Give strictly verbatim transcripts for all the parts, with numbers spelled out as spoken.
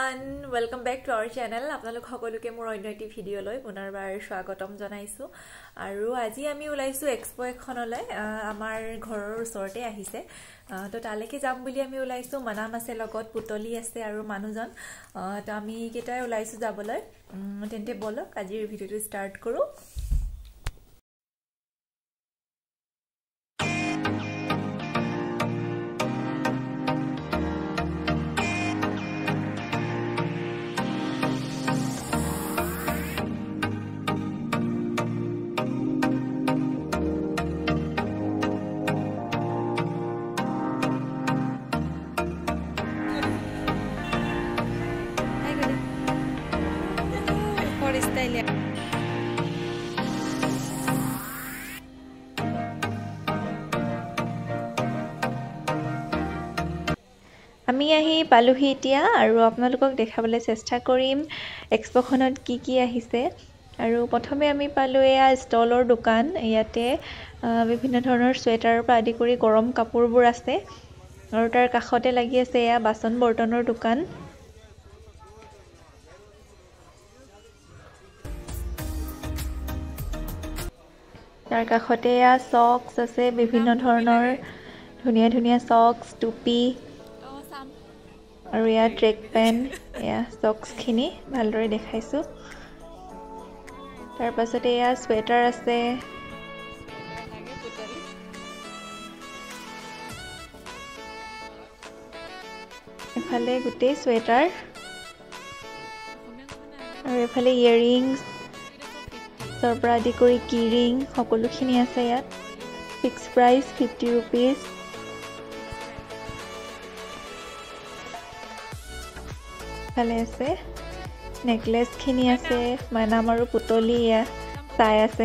everyone, welcome back to our channel. আপোনালোক সকলোকে মোৰ অন্য এটি ভিডিও লৈ পুনৰবাৰ স্বাগতম জনাইছো আৰু আজি আমি ওলাইছো এক্সপো এখনলৈ আমাৰ ঘৰৰ ওচৰতে আহিছে তো তালৈকে যাম বুলি আমি ওলাইছো মানাম আছে লগত পুতলি আছে আৰু মানুহজন তো আমি কেটাই ওলাইছো যাবলৈ তেন্তে বলক আজিৰ ভিডিওটো ষ্টাৰ্ট কৰো আমি আহি পালুহি এতিয়া আৰু আপোনালোকক দেখাবলৈ চেষ্টা কৰিম এক্সপোখনত কি কি আহিছে আৰু প্ৰথমে আমি পালো এয়া ষ্টলৰ দোকান ইয়াতে বিভিন্ন ধৰণৰ সোয়েটাৰৰ পৰা আদি কৰি গৰম কাপোৰবোৰ আছে আৰু তাৰ কাষতে লাগি আছে এয়া বাচন বৰ্তনৰ দোকান তাৰ কাষতে এয়া সক্স আছে বিভিন্ন ধৰণৰ ধুনীয়া ধুনীয়া সক্স টুপি আৰু ইয়া ট্ৰেক পেন্ট ইয়া সক্স খিনি ভালদৰে দেখাইছো তাৰ পাছতে ইয়া সোয়েটাৰ আছে এফালে গুটে সোয়েটাৰ আৰু এফালে ইয়াৰিংছ সৰপৰা আদি কৰি কিৰিং সকলোখিনি আছে ইয়াত ফিক্স প্ৰাইস fifty rupees ফালে আছে নেকলেস খিনি আছে মানাম আৰু পুতলি ইয়া চাই আছে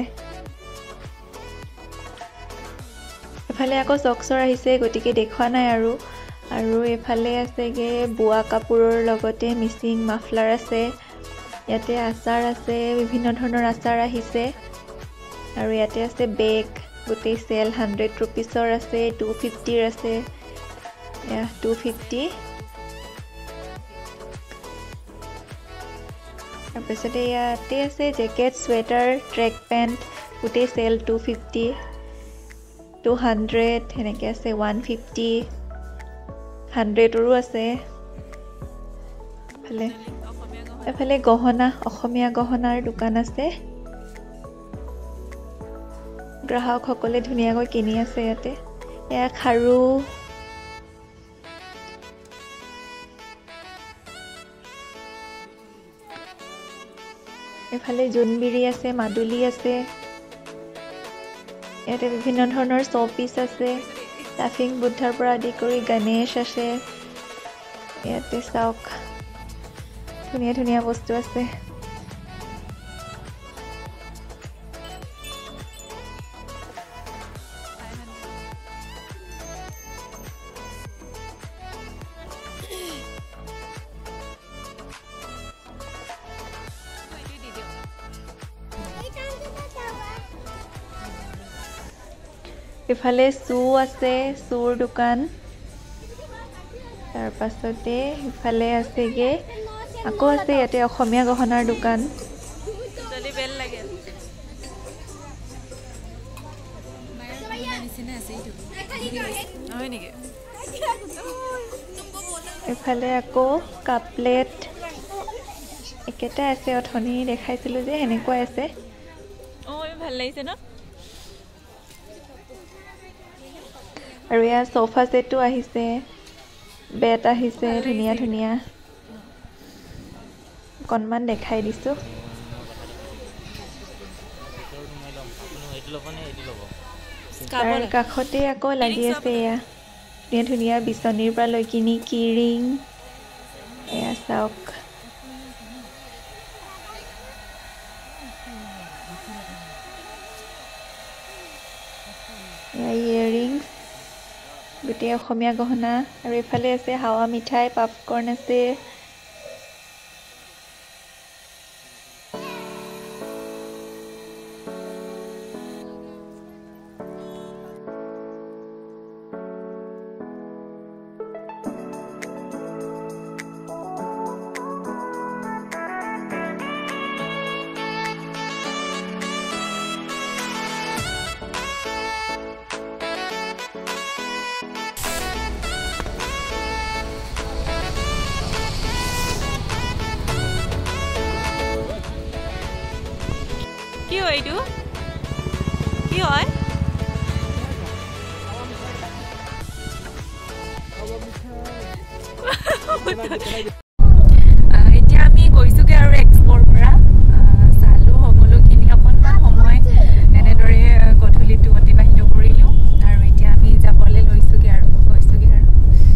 এফালে আকৌ সক্সৰ আহিছে গটিকে দেখুৱা নাই আৰু আৰু এফালে আছেগে বুৱা কাপোৰৰ লগতে মিচিং মাফলাৰ আছে ইয়াতে আচাৰ আছে বিভিন্ন ধৰণৰ আচাৰ আহিছে আৰু ইয়াতে আছে বেগ গুটে সেল one hundred rupeesৰ আছে two fifty ৰ আছে ইয়া two fifty তাৰপিছতে ইয়াতে আছে জেকেট সোয়েটাৰ ট্ৰেক পেন্ট গুটে sale two fifty two hundred হেনেকে আছে one fifty one hundred ৰো আছে ফালে এফালে গহনা অসমীয়া গহনাৰ দোকান আছে গ্ৰাহক সকলে ধুনীয়াকৈ কিনি আছে ইয়াতে এয়া খাৰু এফালে জুনবিৰি আছে মাদুলি আছে ইয়াতে বিভিন্ন ধৰণৰ শোপিস আছে লাফিং বুদ্ধাৰ পৰা আদি কৰি গণেশ আছে ইয়াতে চাওক ধুনীয়া ধুনীয়া বস্তু আছে ইফালে সু আছে সুৰ দোকান তাৰ পাছতে ইফালে আছেগে আকৌ আছে ইয়াতে অসমীয়া গহনাৰ দোকান চলি বেল লাগে হয় নেকি ইফালে আকৌ কাপলেট একেটা আছে অথনি দেখাইছিলো যে হেনেকুৱা আছে ও ভাল লাগিছে ন আৰু ইয়া সোফা সেটটো আহিছে বেট আহিছে ধুনীয়া ধুনীয়া কনমান দেখাই দিছো তাৰ কাষতে আকৌ লাগি আছে ইয়া ধুনীয়া ধুনীয়া বিচনীৰ পৰা লৈ কিনি কিৰিং এয়া চাওক ইয়াৰিংছ গুটে অসমীয়া গহনা আৰু এফালে আছে হাৱা মিঠাই পপকৰ্ন আছে হয় এইটো কি হয় এতিয়া আমি গৈছোগে আৰু এক্সপ'ৰ পৰা চালো সকলোখিনি অকণমান সময় এনেদৰে গধূলিটো অতিবাহিত কৰিলোঁ আৰু এতিয়া আমি যাবলৈ লৈছোগে আৰু গৈছোগে আৰু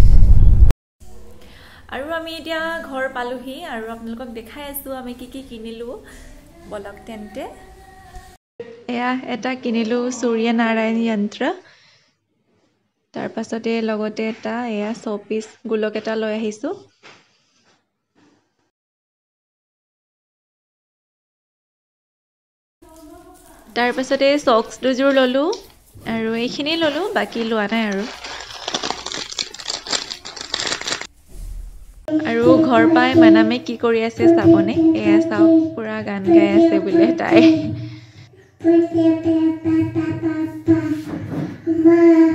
আৰু আমি এতিয়া ঘৰ পালোহি আৰু আপোনালোকক দেখাই আছো আমি কি কি কিনিলো বলক তেন্তে এয়া এটা কিনিলো সূৰ্য নাৰায়ণ যন্ত্ৰ তাৰ পাছতে লগতে এটা এয়া শোপিস গোলক এটা লৈ আহিছো তাৰ পাছতে সক্স দুযোৰ ললো আৰু এইখিনি ললো বাকি লোৱা নাই আৰু আৰু ঘৰ পাই মানামে কি কৰি আছে চাবনে এয়া চাওক পুৰা গান গাই আছে বোলে তাই